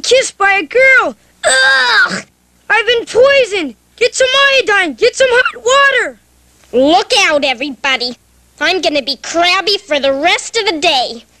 kissed by a girl. Ugh! I've been poisoned. Get some iodine. Get some hot water. Look out, everybody. I'm gonna be crabby for the rest of the day.